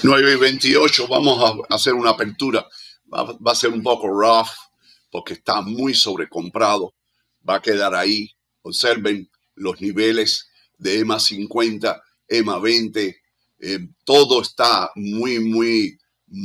9:28, vamos a hacer una apertura. Va a ser un poco rough porque está muy sobrecomprado. Va a quedar ahí. Observen los niveles de EMA 50, EMA 20. Todo está muy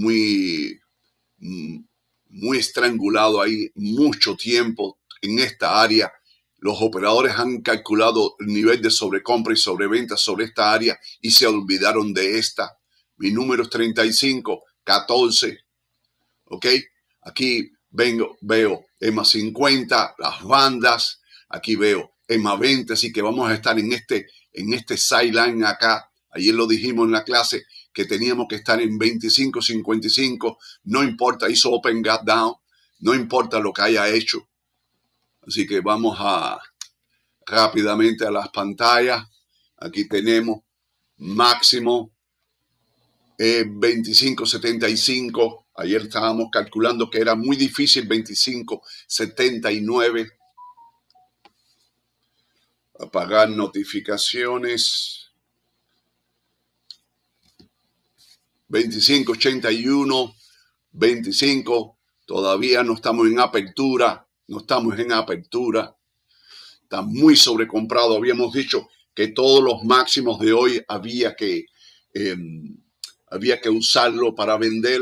estrangulado ahí. Mucho tiempo en esta área. Los operadores han calculado el nivel de sobrecompra y sobreventa sobre esta área y se olvidaron de esta. Mi número es 35, 14. ¿Ok? Aquí veo EMA 50, las bandas. Aquí veo EMA 20. Así que vamos a estar en este sideline acá. Ayer lo dijimos en la clase que teníamos que estar en 25, 55. No importa, hizo open gap down. No importa lo que haya hecho. Así que vamos rápidamente a las pantallas. Aquí tenemos máximo 25.75. Ayer estábamos calculando que era muy difícil 25.79. Apagar notificaciones. 25.81. 25. Todavía no estamos en apertura. No estamos en apertura. Está muy sobrecomprado. Habíamos dicho que todos los máximos de hoy había que usarlo para vender.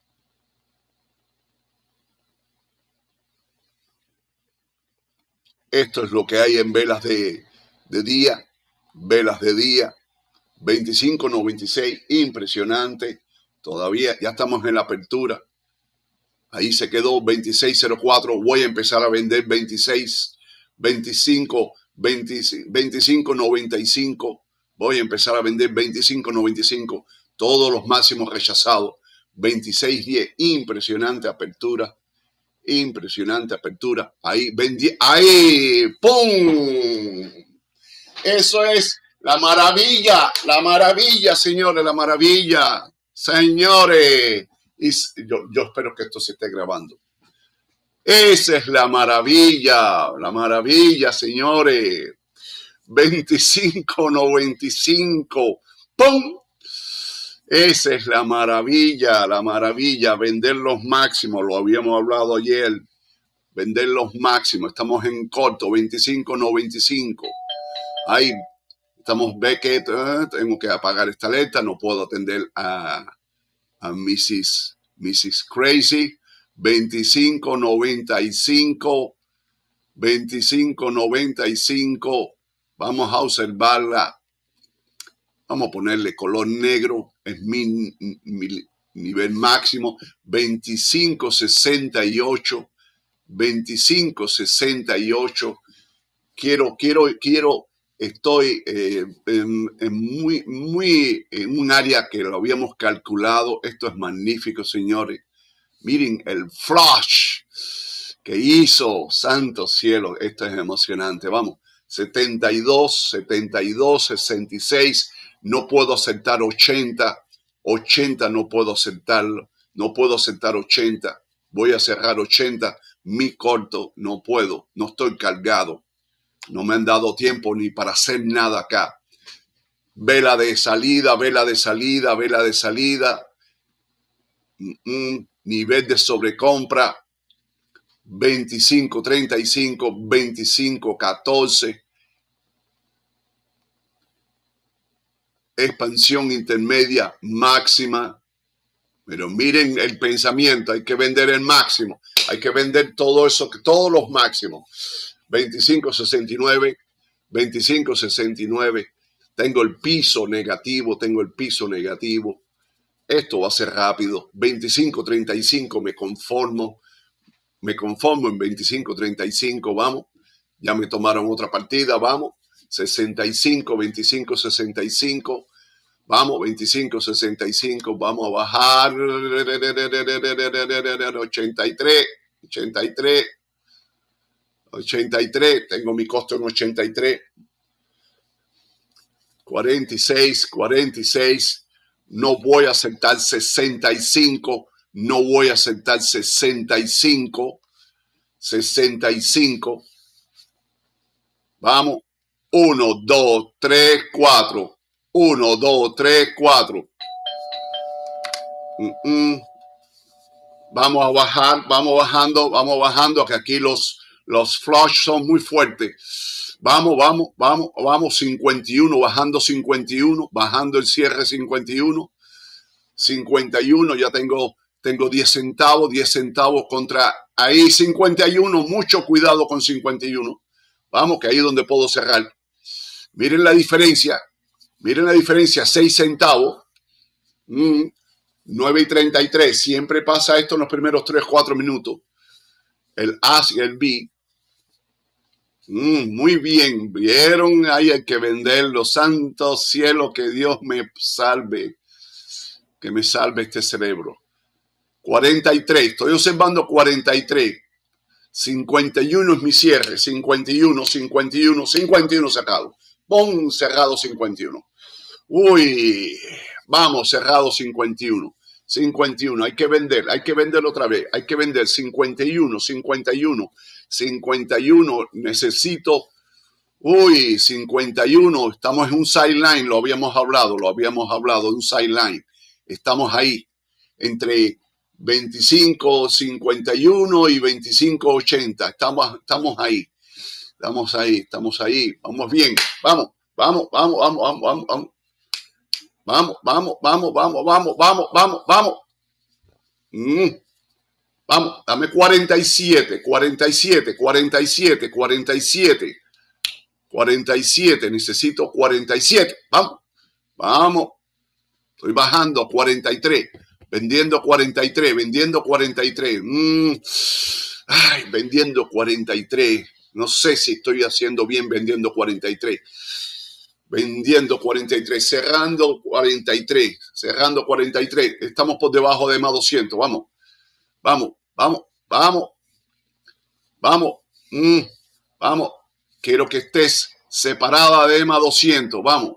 Esto es lo que hay en velas de día. Velas de día. 25.96. Impresionante. Todavía ya estamos en la apertura. Ahí se quedó 26.04. Voy a empezar a vender 25.95. Voy a empezar a vender 25.95. Todos los máximos rechazados. 26.10. Impresionante apertura. Impresionante apertura. Ahí vendí. ¡Ahí! ¡Pum! Eso es la maravilla. La maravilla, señores. La maravilla. Señores. Y yo espero que esto se esté grabando. Esa es la maravilla, señores. 25.95. ¡Pum! Esa es la maravilla. Vender los máximos, lo habíamos hablado ayer. Vender los máximos, estamos en corto, 25.95. Ahí estamos, ve que tengo que apagar esta alerta, no puedo atender a Mrs. Crazy. 25.95. 25.95. Vamos a observarla. Vamos a ponerle color negro. Es mi nivel máximo. 25.68. 25.68. Estoy en un área que lo habíamos calculado. Esto es magnífico, señores. Miren el flash que hizo, santo cielo. Esto es emocionante. Vamos, 72, 66. No puedo aceptar 80. 80 no puedo aceptarlo. No puedo aceptar 80. Voy a cerrar 80. Mi corto, no puedo. No estoy cargado. No me han dado tiempo ni para hacer nada acá. Vela de salida. Nivel de sobrecompra. 25.35, 25.14. Expansión intermedia máxima. Pero miren el pensamiento, hay que vender el máximo. Hay que vender todo eso, todos los máximos. 25.69, 25.69. Tengo el piso negativo. Esto va a ser rápido. 25.35 me conformo en 25.35, vamos. Ya me tomaron otra partida, vamos. 65, 25.65. Vamos, 25.65, vamos a bajar. 83, tengo mi costo en 83. 46, no voy a aceptar 65, no voy a aceptar 65. Vamos, 1, 2, 3, 4. 1, 2, 3, 4. Vamos a bajar, vamos bajando, que aquí los flush son muy fuertes. Vamos, 51, bajando 51, bajando el cierre 51, 51, ya tengo 10 centavos contra ahí 51, mucho cuidado con 51. Vamos, que ahí es donde puedo cerrar. Miren la diferencia, 6 centavos. 9.33, siempre pasa esto en los primeros 3-4 minutos. El A y el B. Muy bien, vieron, ahí hay que vender los santos cielos, que Dios me salve, que me salve este cerebro. 43, estoy observando 43. 51 es mi cierre, 51 cerrado. ¡Pum! Cerrado 51. Uy, vamos, cerrado 51. 51, hay que vender otra vez, hay que vender 51, necesito, 51, estamos en un sideline, lo habíamos hablado, un sideline, estamos ahí, entre 25.51 y 25.80, estamos ahí, vamos bien, vamos. Vamos, dame 47, necesito 47. Vamos. Estoy bajando a 43, vendiendo 43. Ay, vendiendo 43. No sé si estoy haciendo bien vendiendo 43. Cerrando 43. Estamos por debajo de EMA 200. Vamos. Quiero que estés separada de EMA 200. Vamos.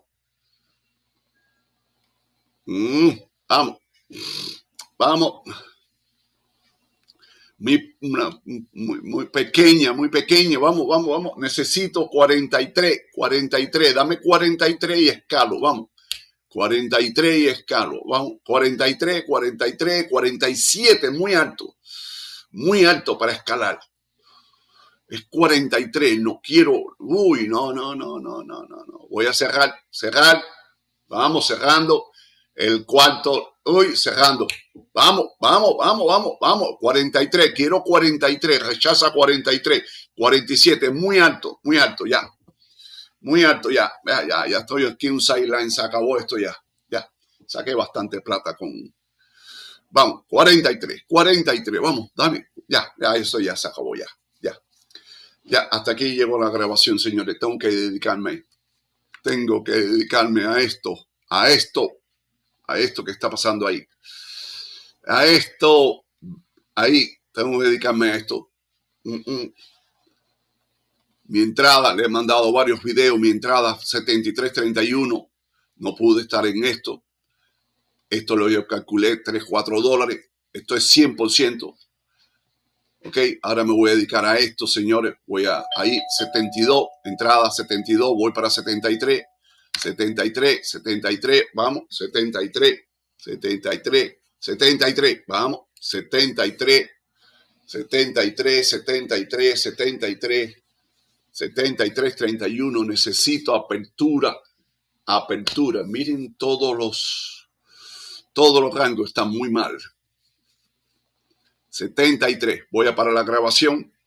Muy pequeña. Vamos. Necesito 43. Dame 43 y escalo. Vamos. 43 y escalo. Vamos. 43, 47. Muy alto para escalar. Es 43. No quiero. No. Voy a cerrar. Vamos cerrando. El cuarto. Cerrando. Vamos. 43. Quiero 43. Rechaza 43. 47. Muy alto ya. Muy alto ya. Ya estoy aquí en un sideline. Se acabó esto ya. Ya. Saqué bastante plata con. Vamos. 43. Vamos. Dame. Ya. Eso ya se acabó ya. Ya. Hasta aquí llegó la grabación, señores. Tengo que dedicarme a esto que está pasando ahí. Tengo que dedicarme a esto. Mi entrada, le he mandado varios videos, mi entrada 73.31, no pude estar en esto. Esto lo yo calculé, $3-4. Esto es 100%. Ok, ahora me voy a dedicar a esto, señores. Voy a ahí, 72, entrada 72, voy para 73. 73, vamos, 73, vamos, 73, 31, necesito apertura. Miren, todos los rangos están muy mal. 73, voy a parar la grabación.